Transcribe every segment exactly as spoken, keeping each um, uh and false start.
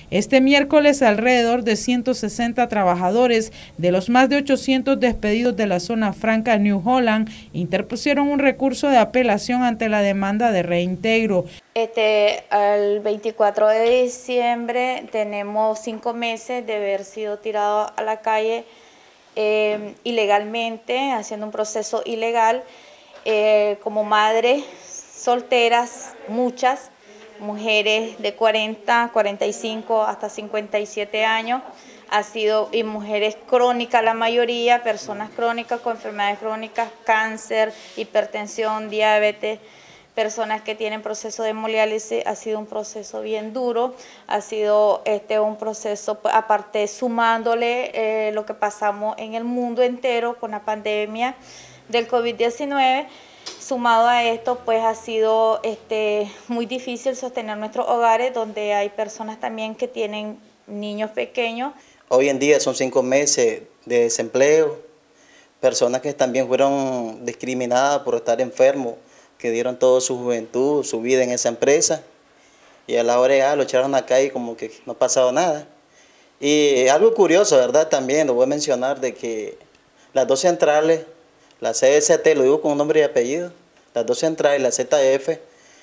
Este miércoles, alrededor de ciento sesenta trabajadores de los más de ochocientos despedidos de la zona franca New Holland interpusieron un recurso de apelación ante la demanda de reintegro. Este, el veinticuatro de diciembre tenemos cinco meses de haber sido tirado a la calle eh, ilegalmente, haciendo un proceso ilegal, eh, como madres solteras, muchas, mujeres de cuarenta, cuarenta y cinco hasta cincuenta y siete años, ha sido, y mujeres crónicas la mayoría, personas crónicas con enfermedades crónicas, cáncer, hipertensión, diabetes, personas que tienen proceso de hemodiálisis. Ha sido un proceso bien duro, ha sido este, un proceso, aparte sumándole eh, lo que pasamos en el mundo entero con la pandemia del COVID diecinueve, sumado a esto, pues ha sido este, muy difícil sostener nuestros hogares, donde hay personas también que tienen niños pequeños. Hoy en día son cinco meses de desempleo, personas que también fueron discriminadas por estar enfermos, que dieron toda su juventud, su vida en esa empresa, y a la hora ya lo echaron acá y como que no ha pasado nada. Y algo curioso, ¿verdad? También lo voy a mencionar, de que las dos centrales, la C S T, lo digo con nombre y apellido, las dos centrales, la Z F,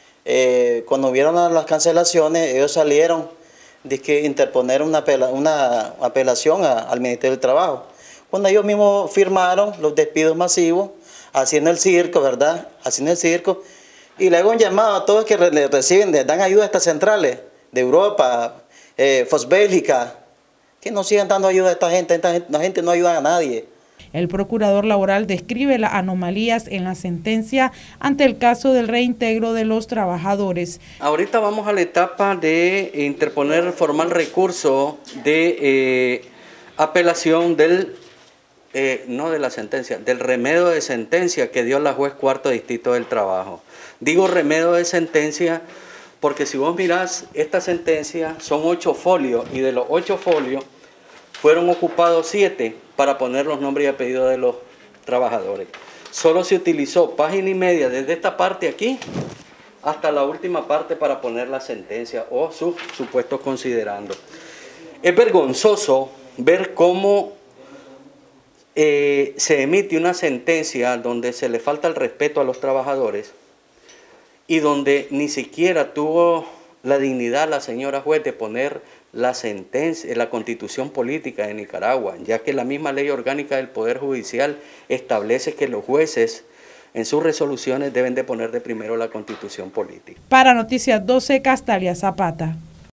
eh, cuando vieron las cancelaciones, ellos salieron de que interponer una, apela, una apelación a, al Ministerio del Trabajo. Cuando ellos mismos firmaron los despidos masivos, haciendo el circo, ¿verdad? Haciendo el circo, y le hago un llamado a todos que le reciben, les dan ayuda a estas centrales de Europa, eh, Fosbélgica, que no sigan dando ayuda a esta gente, esta gente, la gente no ayuda a nadie. El procurador laboral describe las anomalías en la sentencia ante el caso del reintegro de los trabajadores. Ahorita vamos a la etapa de interponer formal recurso de eh, apelación del, eh, no de la sentencia, del remedio de sentencia que dio la juez cuarto distrito del trabajo. Digo remedio de sentencia porque si vos mirás esta sentencia son ocho folios y de los ocho folios fueron ocupados siete para poner los nombres y apellidos de los trabajadores. Solo se utilizó página y media desde esta parte aquí hasta la última parte para poner la sentencia o sus supuestos considerando. Es vergonzoso ver cómo eh, se emite una sentencia donde se le falta el respeto a los trabajadores y donde ni siquiera tuvo la dignidad la señora juez de poner la sentencia, la Constitución Política de Nicaragua, ya que la misma ley orgánica del Poder Judicial establece que los jueces en sus resoluciones deben de poner de primero la Constitución Política. Para Noticias doce, Castalia Zapata.